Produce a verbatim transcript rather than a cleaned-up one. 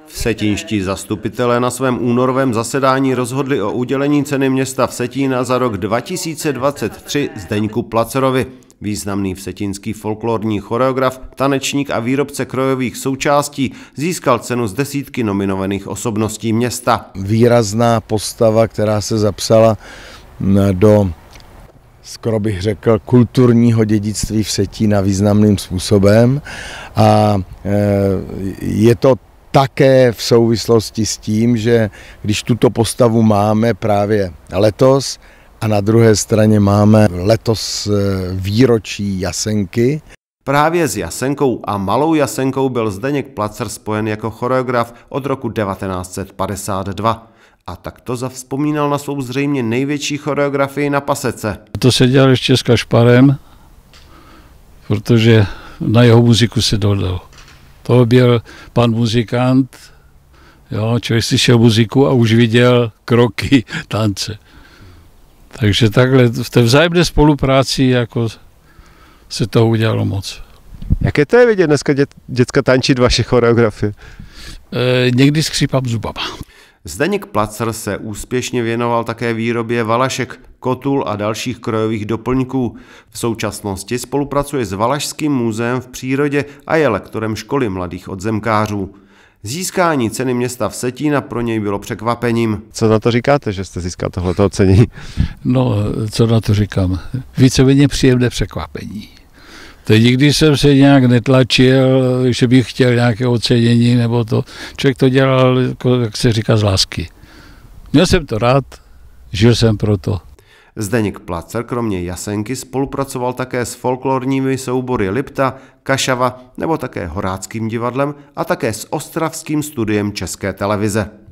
Vsetínští zastupitelé na svém únorovém zasedání rozhodli o udělení ceny města Vsetína za rok dva tisíce dvacet tři Zdeňku Placerovi. Významný vsetínský folklorní choreograf, tanečník a výrobce krojových součástí získal cenu z desítky nominovaných osobností města. Výrazná postava, která se zapsala do, skoro bych řekl, kulturního dědictví Vsetína významným způsobem a je to také v souvislosti s tím, že když tuto postavu máme právě letos a na druhé straně máme letos výročí Jasenky. Právě s Jasenkou a Malou Jasenkou byl Zdeněk Placer spojen jako choreograf od roku devatenáct set padesát dva. A takto zavzpomínal na svou zřejmě největší choreografii na pasece. To se dělal ještě s Kašparem, protože na jeho muziku se dodal. To byl pan muzikant, jo, člověk slyšel muziku a už viděl kroky tance. Takže takhle v té vzájemné spolupráci jako se toho udělalo moc. Jaké to je vidět dneska dět, děcka tančit vaše choreografie? E, někdy skřípám zubama. Zdeněk Placer se úspěšně věnoval také výrobě valašek, kotul a dalších krojových doplňků. V současnosti spolupracuje s Valašským muzeem v přírodě a je lektorem školy mladých odzemkářů. Získání ceny města Vsetína pro něj bylo překvapením. Co na to říkáte, že jste získal tohleto ocenění? No, co na to říkám? Víceméně příjemné překvapení. Teď nikdy jsem se nějak netlačil, že bych chtěl nějaké ocenění nebo to. Člověk to dělal, jako, jak se říká, z lásky. Měl jsem to rád, žil jsem pro to. Zdeněk Placer kromě Jasenky spolupracoval také s folklorními soubory Lipta, Kašava nebo také Horáckým divadlem a také s Ostravským studiem České televize.